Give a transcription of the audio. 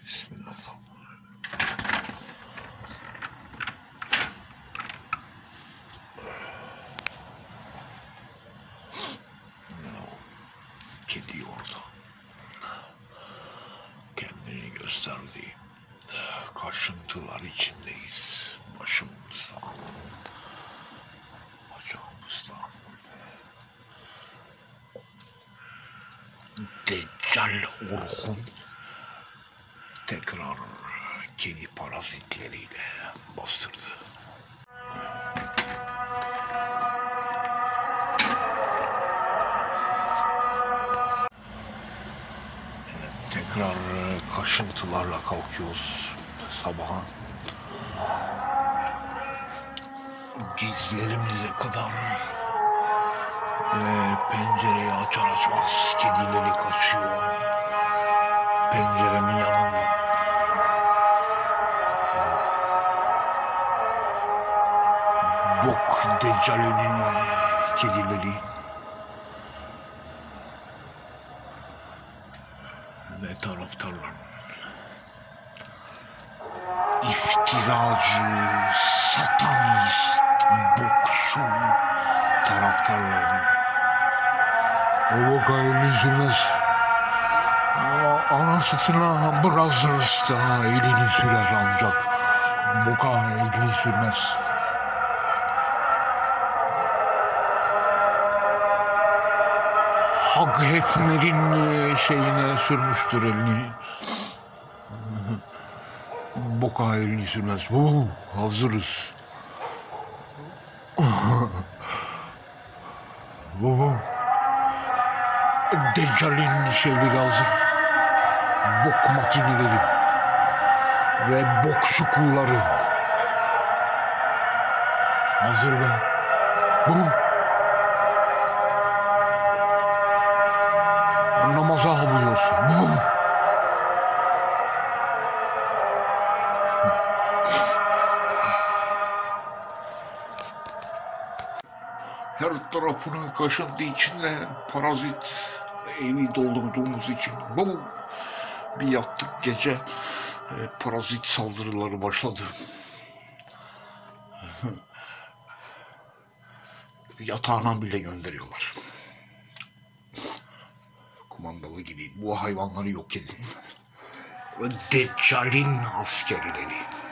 Bismillahirrahmanirrahim. Kedi orada. Kendini gösterdiği kaşıntılar içindeyiz. Başımızda. Bacağımızda. Deccal Orhun tekrar kedi parazitleriyle bastırdı. Tekrar kaşıntılarla kalkıyoruz sabaha. Dizlerimize kadar ve pencereyi açar açmaz kedileri kaçıyor. Penceremin yanında. Bok Deccal'inin kedileri. Ve taraftarlar. İftiracı, satanist, bokçu taraftarları. O vakayı üzülmez. Ama anasına Brothers'ta elini sürer ancak boka elini sürmez. Hak Hefner'in şeyine sürmüştür elini. Boka elini sürmez. Hazırız. Deccal'in şeyleri hazır. Bok makineleri ve bokçu kulları hazır be. Namaza alıyorsun. Her tarafına kaşıntığı içinde parazit evi doldurduğumuz için bir yattık gece parazit saldırıları başladı. Yatağına bile gönderiyorlar. Kumandalı gibi bu hayvanları yok edin. Deccal'in askerleri.